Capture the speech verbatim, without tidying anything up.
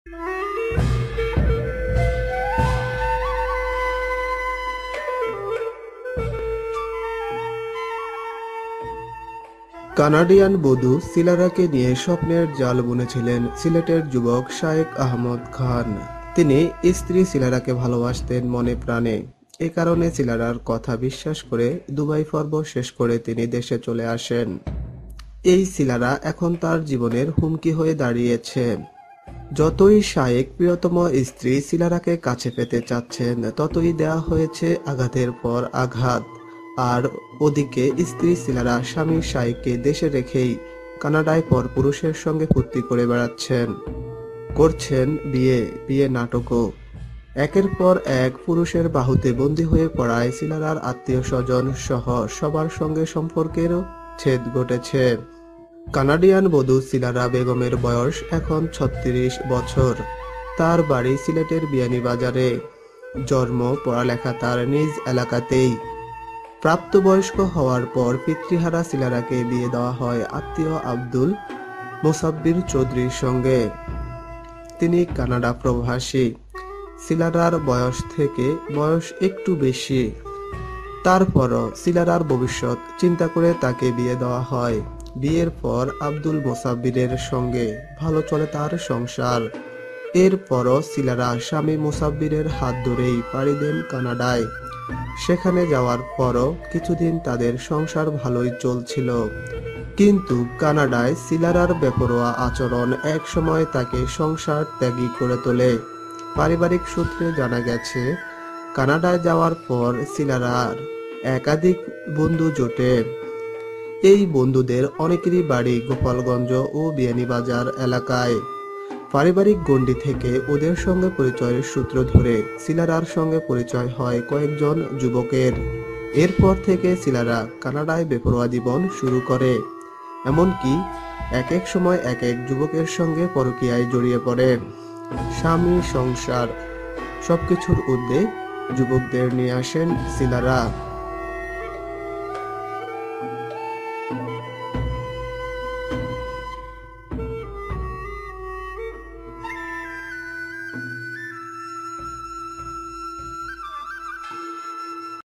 Canadian বধূ সিলারাকে নিয়ে স্বপ্নের জাল বুনেছিলেন সিলেটের যুবক শায়েক আহমদ খান। তিনি স্ত্রী সিলারাকে ভালোবাসতেন মনে প্রাণে। এ কারণে সিলারার কথা বিশ্বাস করে দুবাই পর্ব শেষ করে তিনি দেশে চলে আসেন। এই সিলারা এখন তার জীবনের হুমকি হয়ে দাঁড়িয়েছে। যতই শায়েক প্রিয়তম স্ত্রী সিলারাকে কাছে পেতে চাচ্ছেন, ততই দেয়া হয়েছে আঘাতের পর আঘাত। আর ওদিকে স্ত্রী সিলারা স্বামী শায়েককে দেশে রেখেই কানাডায় পর পুরুষের সঙ্গে ফুর্তি করে বেড়াচ্ছেন, করছেন বিয়ে বিয়ে নাটকও। একের পর এক পুরুষের বাহুতে বন্দী হয়ে পড়ায় সিলারার আত্মীয় স্বজন সহ সবার সঙ্গে সম্পর্কেরও ছেদ ঘটেছে। কানাডিয়ান বধূ সিলারা বেগমের বয়স এখন ছত্রিশ বছর। তার বাড়ি সিলেটের বিয়ানীবাজারে। জন্ম পড়ালেখা তার নিজ এলাকাতেই। প্রাপ্তবয়স্ক হওয়ার পর পিতৃহারা সিলারাকে বিয়ে দেওয়া হয় আত্মীয় আব্দুল মোসাব্বির চৌধুরীর সঙ্গে। তিনি কানাডা প্রবাসী। সিলারার বয়স থেকে বয়স একটু বেশি। তারপরও সিলারার ভবিষ্যৎ চিন্তা করে তাকে বিয়ে দেওয়া হয়। বিয়ের পর আব্দুল মোসাব্বিরের সঙ্গে ভালো চলে তার সংসার। এরপরও সিলারা স্বামী মোসাব্বিরের হাত ধরেই পাড়ি দেন কানাডায়। সেখানে যাওয়ার পরও কিছুদিন তাদের সংসার ভালোই চলছিল, কিন্তু কানাডায় সিলারার বেপরোয়া আচরণ এক সময় তাকে সংসার ত্যাগী করে তোলে। পারিবারিক সূত্রে জানা গেছে, কানাডায় যাওয়ার পর সিলারার একাধিক বন্ধু জোটে। এই বন্ধুদের অনেকেরই বাড়ি গোপালগঞ্জ ও বিয়ানীবাজার এলাকায়। পারিবারিক গণ্ডি থেকে ওদের সঙ্গে পরিচয়ের সূত্র ধরে সিলারার সঙ্গে পরিচয় হয় কয়েকজন যুবকের। এরপর থেকে সিলারা কানাডায় বেপরোয়া জীবন শুরু করে। এমনকি এক এক সময় এক এক যুবকের সঙ্গে পরকীয়ায় জড়িয়ে পড়ে। স্বামী, সংসার সবকিছুর ঊর্ধ্বে যুবকদের নিয়ে আসেন সিলারা।